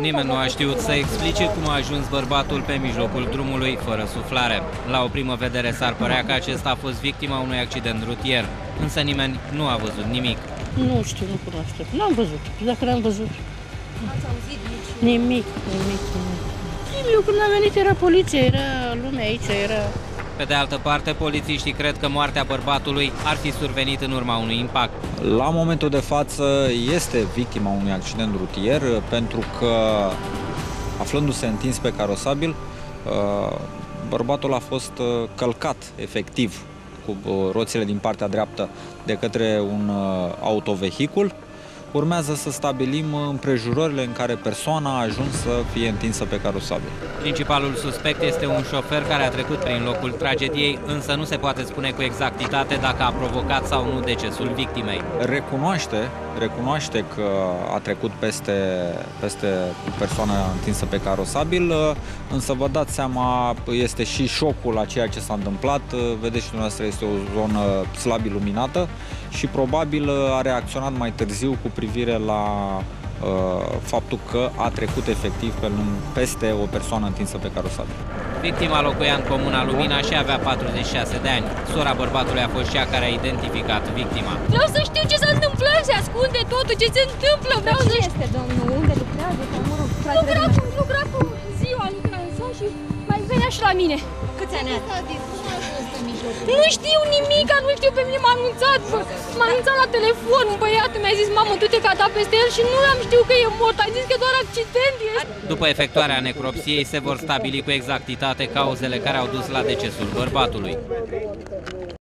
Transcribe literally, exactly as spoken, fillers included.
Nimeni nu a știut să explice cum a ajuns bărbatul pe mijlocul drumului, fără suflare. La o primă vedere s-ar părea că acesta a fost victima unui accident rutier, însă nimeni nu a văzut nimic. Nu știu, nu cunoaște. N-am văzut. Dacă n-am văzut. Ați auzit nici? Nimic, nimic, nimic. Eu când am venit era poliția, era lumea aici, era... Pe de altă parte, polițiștii cred că moartea bărbatului ar fi survenit în urma unui impact. La momentul de față este victima unui accident rutier pentru că, aflându-se întins pe carosabil, bărbatul a fost călcat efectiv cu roțile din partea dreaptă de către un autovehicul. Urmează să stabilim împrejurările în care persoana a ajuns să fie întinsă pe carosabil. Principalul suspect este un șofer care a trecut prin locul tragediei, însă nu se poate spune cu exactitate dacă a provocat sau nu decesul victimei. Recunoaște, recunoaște că a trecut peste, peste persoana întinsă pe carosabil, însă vă dați seama, este și șocul la ceea ce s-a întâmplat. Vedeți și dumneavoastră, este o zonă slab iluminată și probabil a reacționat mai târziu cu privire la uh, faptul că a trecut efectiv pe, peste o persoană întinsă pe carosabil. Victima locuia în comuna Lumina și avea patruzeci și șase de ani. Sora bărbatului a fost cea care a identificat victima. Vreau să știu ce s-a întâmplat, se ascunde totul, ce se întâmplă. Vreau Dar să ce este, domnul? Unde lucrează? Sau, mă rog, Lucra cu, lucra cu ziua, lucra în sau și mai venea și la mine. Câți ani are? Nu știu nimic, nu știu, pe mine m-a anunțat, m-a anunțat la telefon, băiatul mi-a zis, mamă, du-te că a dat peste el și nu am știut că e mort, a zis că doar accident este. După efectuarea necropsiei se vor stabili cu exactitate cauzele care au dus la decesul bărbatului.